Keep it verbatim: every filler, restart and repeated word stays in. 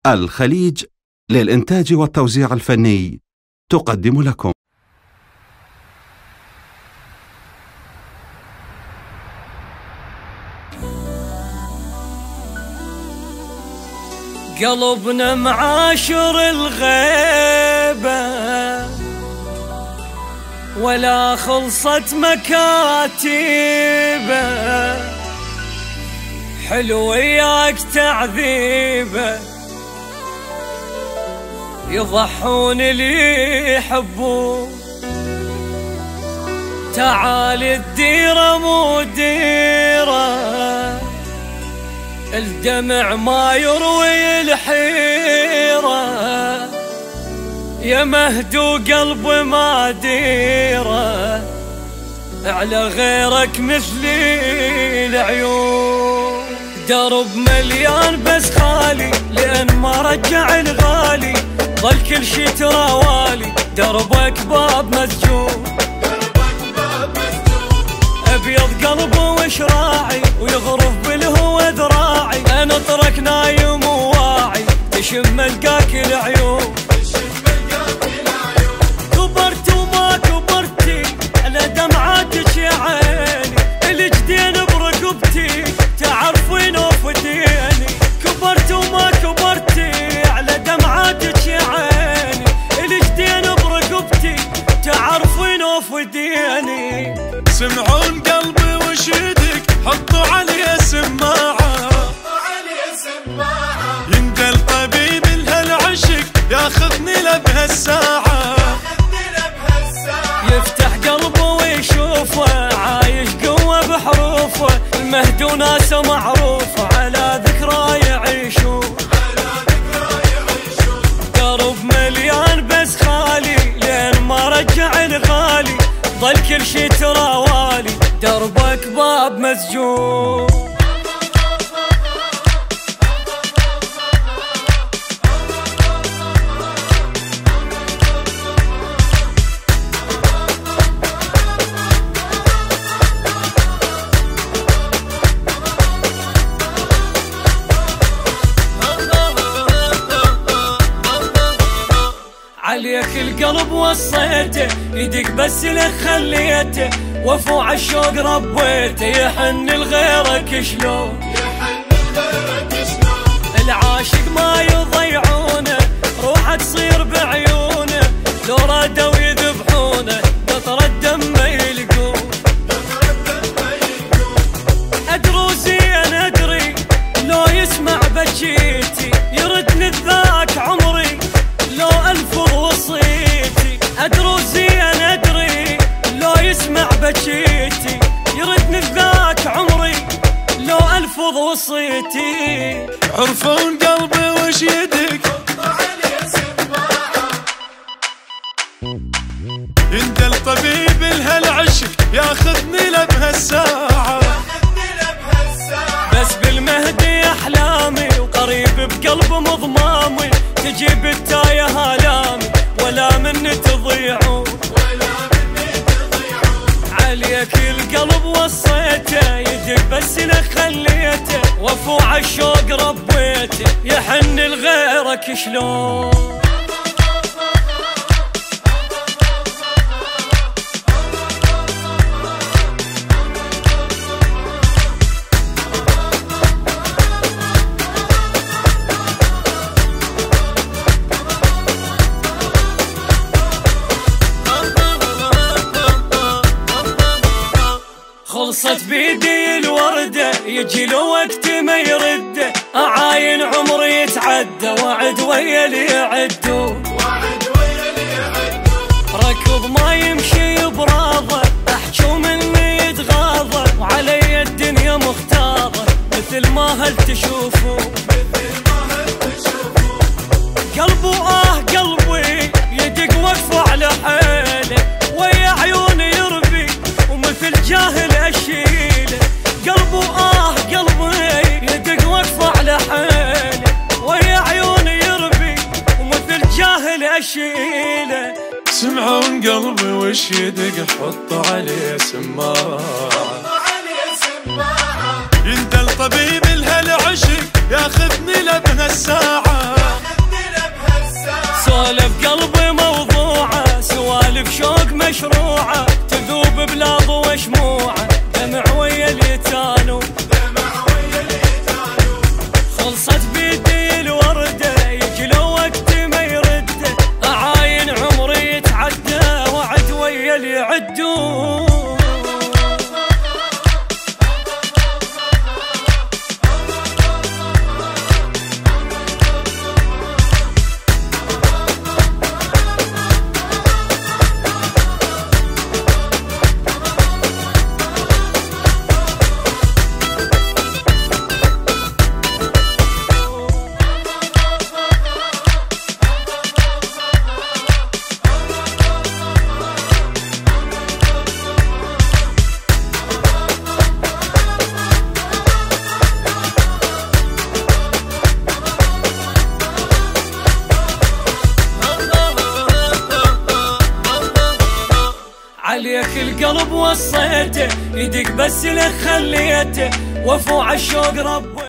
الخليج للإنتاج والتوزيع الفني تقدم لكم. قلبنا معاشر الغيبة ولا خلصت مكاتبه، حلو وياك تعذيبه، يضحون اللي يحبون، تعال الديرة مو ديرة، الدمع ما يروي الحيرة، يا مهدو قلب ما ديرة، على غيرك مثلي العيون، درب مليان بس خالي لأن ما رجع الغالي، ظل كل شي تراوالي، دربك باب مسجون، أبيض قلبه وشراعي ويغرف بالهوى ذراعي، أنا طرك نايم وواعي، تشم القاك العيون، كبرت وما كبرتي على دمعاتك يا عيني، الجدين برقبتي تعرفين وفديني، كبرت وما كبرتي على دمعاتك يا عيني، الجدين برقبتي تعرفين وفديني، سمعون قلبي وشيدك حطوا عليه سماعة، ينقل طبيب الهالعشق ياخذني لبهالساعة، يفتح قلبه ويشوفه عايش قوة بحروفه، المهدو ناسه معروفه على ذكرى يعيشون، درب مليان بس خالي لين ما رجع الغالي، ظل كل شي تراوالي، دربك باب مسجون. عليك القلب وصيته، يدك بس لك خليته، وفو عالشوق ربيته، يحن لغيرك شلون، العاشق ما يضيعونه، روحه تصير بعيونه، لو رادوا يذبحونه، قطرة دم ما يلقون، أدرو زين أدري لو يسمع بكيتي، يردني ذاك عمري لو ألفظ وصيتي، أدرو زين أدري لو يسمع بكيتي، يردني ذاك عمري لو ألفظ وصيتي، عرفون قلبي وش يدك يندل طبيب الهالعشق ياخذني لبهالساعة، بس بالمهدي أحلامي وقريب بقلب مضمامي، تجيب التايه هالامي ولا مني تضيعون، عليك القلب وصيته، يدك بس لك خليته، وفو عالشوق ربيته، يحن لغيرك شلون. خلصت بيدي الوردة، يجي له وقت ما يرده، أعاين عمري يتعدى، وعد ويا اللي يعدو، ركض ما يمشي براضة، أحجو مني يتغاضى، وعلي الدنيا مختارة، مثل ما هل تشوفوا، قلبه آه قلبي يدق وقفه على حيله، ويا عيوني يربي ومثل جاهل أشيله، قلبه آه قلبي يدق وقفه على حيله، ويا عيوني يربي ومثل جاهل أشيله، سمعون قلبي وش يدق حطوا عليه سماعة، يندل طبيب الهالعشق ياخذني لبهالساعة، مشروعة تذوب بلا ضوى شموعة، دمع ويا اليتانو خلصت بيدي الوردة، يجي لو وقت ما يرده، أعاين عمري يتعدى وعد ويا اللي يعدون. عليك القلب وصيته، يدق بس لك خليته، وفو عالشوق رب